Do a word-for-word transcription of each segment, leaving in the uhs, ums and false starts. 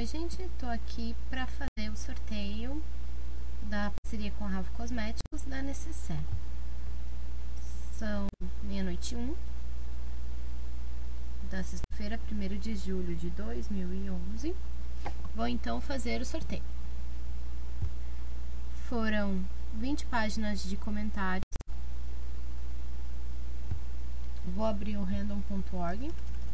Oi gente, tô aqui para fazer o sorteio da parceria com a Ravo Cosméticos da Necessaire. São meia-noite e um da sexta-feira, primeiro de julho de dois mil e onze. Vou então fazer o sorteio. Foram vinte páginas de comentários. Vou abrir o random ponto org.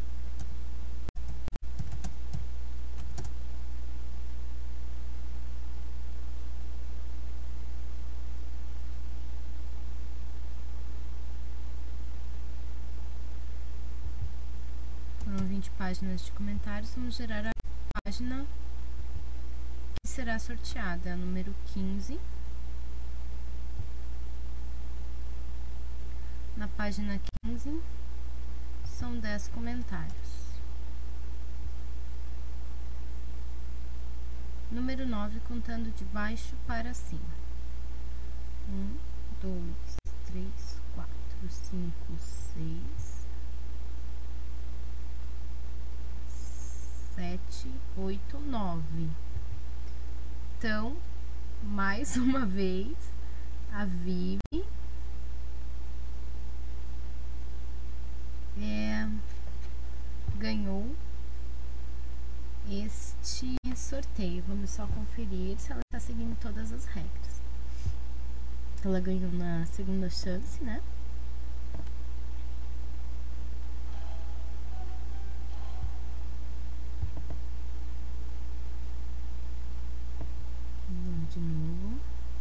Foram vinte páginas de comentários. Vamos gerar a página que será sorteada, a número quinze. Na página quinze, são dez comentários. Número nove, contando de baixo para cima. um, dois, três, quatro, cinco, seis, sete, oito, nove. Então, mais uma vez, a Vivi é, ganhou este sorteio. Vamos só conferir se ela está seguindo todas as regras. Ela ganhou na segunda chance, né? Vamos de novo.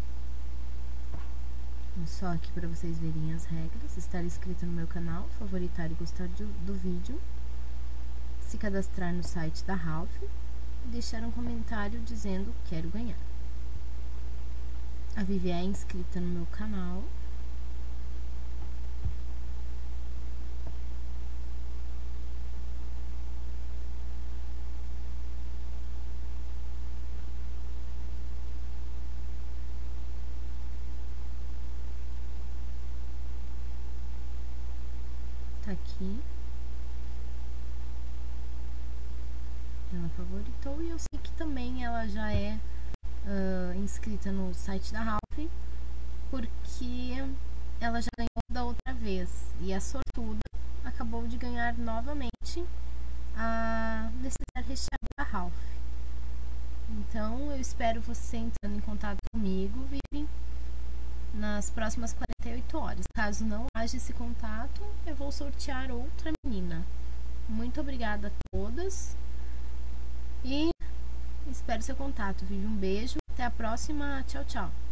Só aqui para vocês verem as regras. Estar inscrito no meu canal, favoritar e gostar do, do vídeo, se cadastrar no site da Ralph e deixar um comentário dizendo quero ganhar. A Vivi é inscrita no meu canal. Tá aqui. Ela favoritou e eu sei que também ela já é uh, inscrita no site da Ralph, porque ela já ganhou da outra vez e a sortuda acabou de ganhar novamente a Necessaire recheada da Ralph. Então eu espero você entrando em contato comigo, Vivi, nas próximas quarenta e oito horas. Caso não haja esse contato, eu vou sortear outra menina. Muito obrigada a todas e espero seu contato, Vivi. Um beijo, até a próxima, tchau, tchau.